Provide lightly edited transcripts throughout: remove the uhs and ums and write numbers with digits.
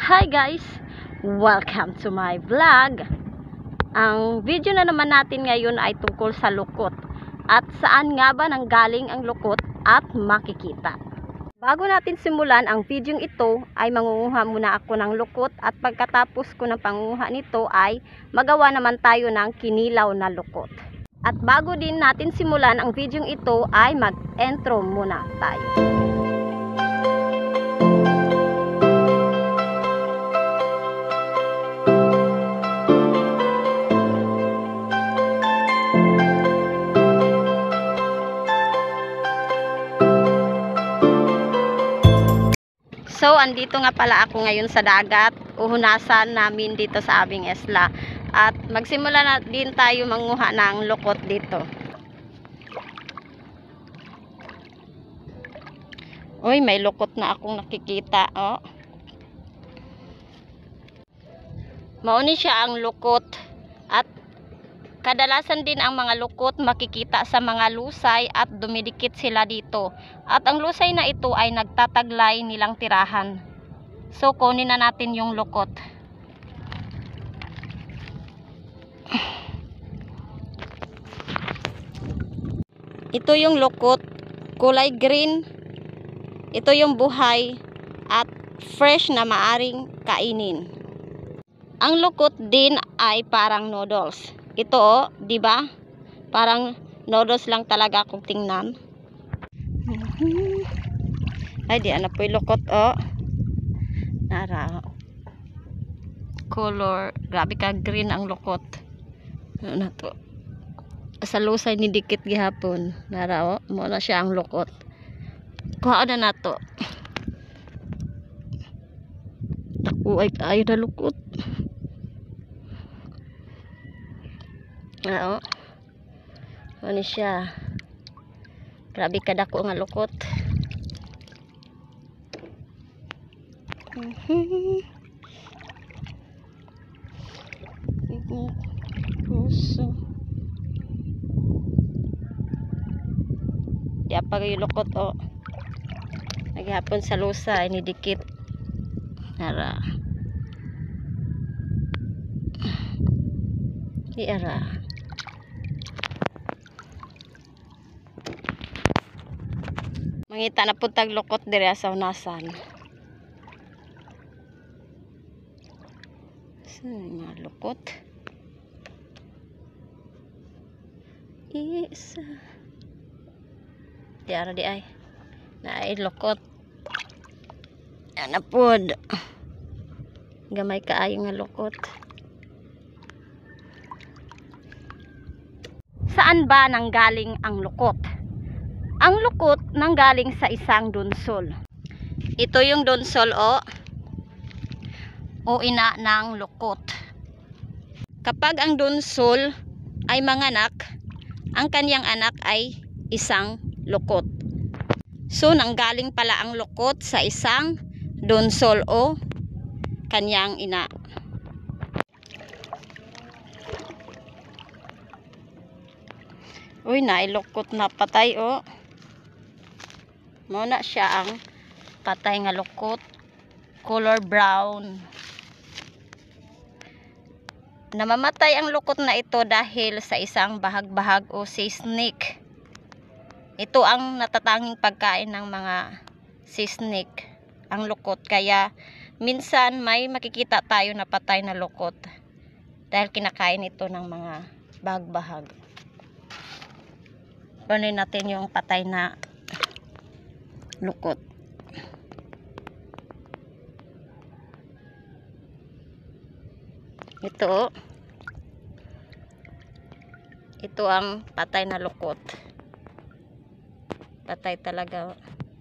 Hi guys! Welcome to my vlog. Ang video na naman natin ngayon ay tungkol sa lukot. At saan nga ba nanggaling ang lukot at makikita. Bago natin simulan ang video ito ay mangunguha muna ako ng lukot at pagkatapos ko ng pangunguha nito ay magawa naman tayo ng kinilaw na lukot. At bago din natin simulan ang video ito ay mag-intro muna tayo. So, andito nga pala ako ngayon sa dagat. Uhunasan namin dito sa aming isla. At magsimula na din tayo manguha ng lukot dito. Uy, may lukot na akong nakikita. Oh. Mauni siya ang lukot. At kadalasan din ang mga lukot makikita sa mga lusay at dumidikit sila dito. At ang lusay na ito ay nagtataglay nilang tirahan. So kunin na natin yung lukot. Ito yung lukot, kulay green. Ito yung buhay at fresh na maaring kainin. Ang lukot din ay parang noodles. Ito oh, 'di ba? Parang noodles lang talaga kung tingnan. Ay, di ana po 'yung lukot oh. Nara. Color, grabe ka green ang lukot. Ano na to? Sa lusay ni dikit gihapon. Nara oh, mo na siya ang lukot. Kuha na nato. Ako ay na lukot. Oo. Ano siya? Grabe kadako nga lukot. Puso. Di apa yung lukot oh. Naghapon sa lusa ini dikit. Nara. Di ara. Mangita na puntag lukot dire sa unasan. Saan nga lukot? Isa. Diara di ay. Naay lukot. Yan na pod. Gamay kaayo nga lukot. Saan ba nanggaling ang lukot? Ang lukot nanggaling sa isang dunsol. Ito yung dunsol o ina ng lukot. Kapag ang dunsol ay manganak, ang kanyang anak ay isang lukot. So nanggaling pala ang lukot sa isang dunsol o kanyang ina. Uy, nailukot na patay oh. Muna siya ang patay nga lukot, color brown. Namamatay ang lukot na ito dahil sa isang bahag-bahag o sea snake. Ito ang natatanging pagkain ng mga sea snake, ang lukot. Kaya minsan may makikita tayo na patay na lukot dahil kinakain ito ng mga bahag-bahag. Kunin natin yung patay na lukot. Ito ang patay na lukot. Patay talaga.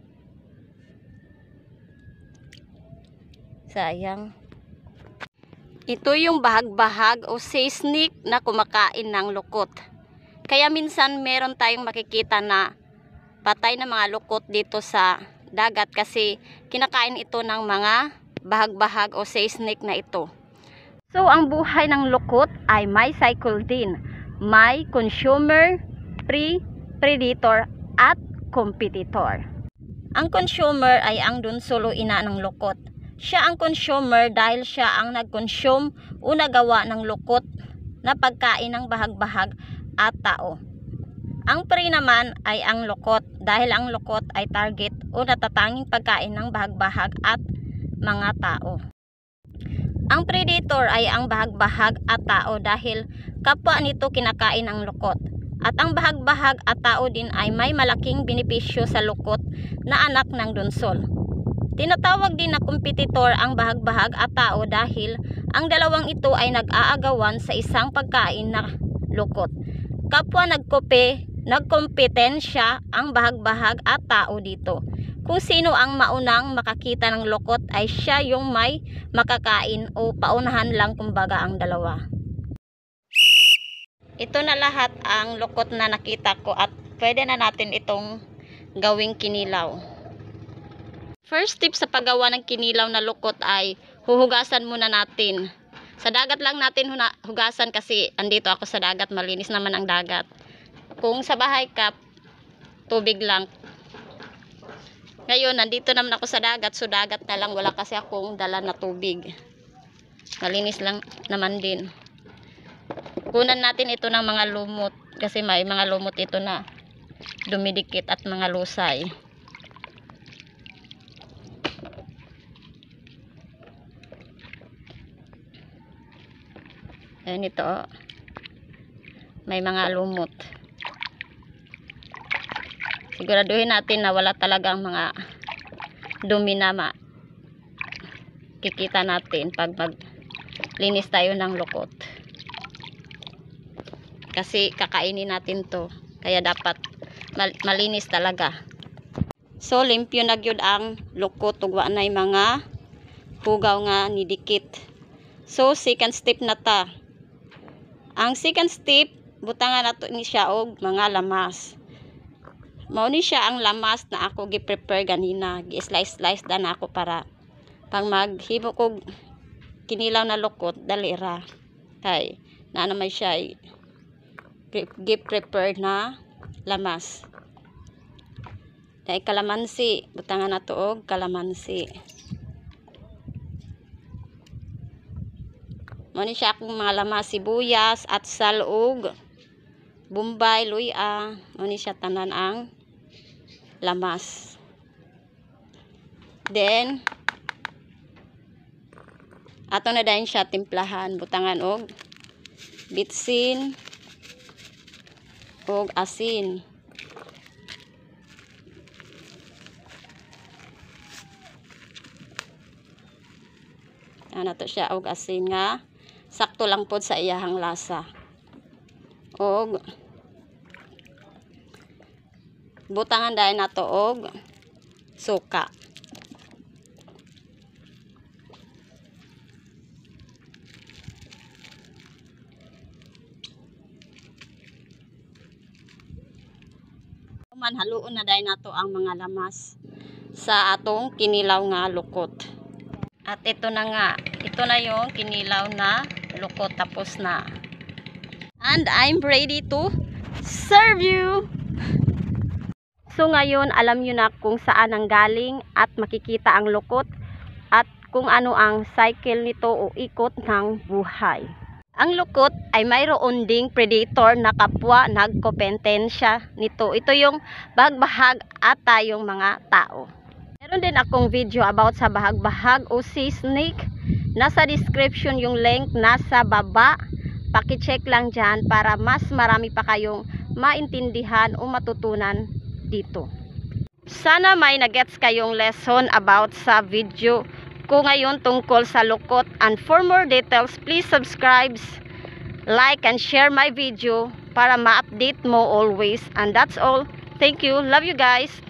Sayang. Ito yung bahag-bahag o sea snake na kumakain ng lukot. Kaya minsan meron tayong makikita na patay na mga lukot dito sa dagat kasi kinakain ito ng mga bahag-bahag o sea snake na ito. So ang buhay ng lukot ay may cycle din. May consumer, predator at competitor. Ang consumer ay ang dunsol o ina ng lukot. Siya ang consumer dahil siya ang nag-consume o nagawa ng lukot na pagkain ng bahag-bahag at tao. Ang prey naman ay ang lukot dahil ang lukot ay target o natatanging pagkain ng bahag-bahag at mga tao. Ang predator ay ang bahag-bahag at tao dahil kapwa nito kinakain ang lukot. At ang bahag-bahag at tao din ay may malaking benepisyo sa lukot na anak ng donsol. Tinatawag din na kompetitor ang bahag-bahag at tao dahil ang dalawang ito ay nag-aagawan sa isang pagkain na lukot. Kapwa nagkompetensya ang bahag-bahag at tao dito. Kung sino ang maunang makakita ng lukot ay siya yung may makakain o paunahan lang kumbaga ang dalawa. Ito na lahat ang lukot na nakita ko at pwede na natin itong gawing kinilaw. First tip sa paggawa ng kinilaw na lukot ay huhugasan muna natin. Sa dagat lang natin hugasan kasi andito ako sa dagat, malinis naman ang dagat. Kung sa bahay ka, tubig lang. Ngayon, nandito naman ako sa dagat, so dagat na lang, wala kasi akong dala na tubig. Malinis lang naman din. Kunan natin ito ng mga lumot kasi may mga lumot ito na dumidikit at mga lusay. Ayan ito, may mga lumot. Siguraduhin natin na wala talagang mga dumi na kikita natin pag maglinis tayo ng lukot. Kasi kakainin natin to, kaya dapat malinis talaga. So limpyo na gyud ang lukot ug wa nay mga hugaw nga nidikit. So second step na ta. Ang second step, butangan nato ni siya og mga lamas. Mao ni siya ang lamas na ako gi-prepare ganina. Gi-slice dan ako para pang maghimo kog kinilaw na lukot dali ra. Kay na naman siya gi-prepare na lamas. Kay kalamansi, butangan nato og kalamansi. Mao ni siya akong mga lamas, sibuyas at salug, bumbay, luya. Mao ni siya tanan ang lamas. Then ato na dayon siya timplahan, butangan og bitsin og asin. Ano to siya og asin nga sakto lang pod sa iyahang lasa. Og butangan dayon nato og suka. Haluon na dayon nato ang mga lamas sa atong kinilaw nga lukot. At ito na nga, ito na yung kinilaw na lukot, tapos na. And I'm ready to serve you. So ngayon, alam nyo na kung saan ang galing at makikita ang lukot at kung ano ang cycle nito o ikot ng buhay. Ang lukot ay mayroon ding predator na kapwa nagkompetensya nito. Ito yung bahag-bahag at tayong mga tao. Meron din akong video about sa bahag-bahag o sea snake. Nasa description yung link, nasa baba. Paki-check lang dyan para mas marami pa kayong maintindihan o matutunan dito. Sana may nagets kayong lesson about sa video ko ngayon tungkol sa lukot. And for more details, please subscribe, like, and share my video para ma-update mo always. And that's all. Thank you. Love you guys.